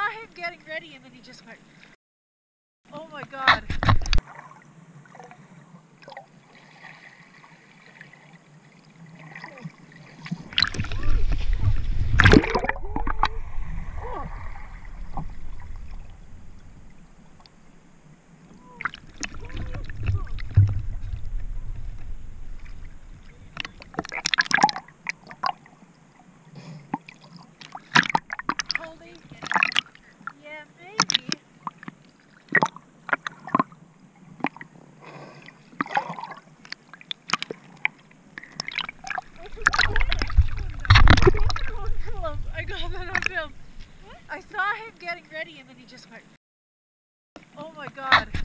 him getting ready and then he just went, oh my God. Yeah, maybe. I got that on film. I saw him getting ready and then he just went, oh my God.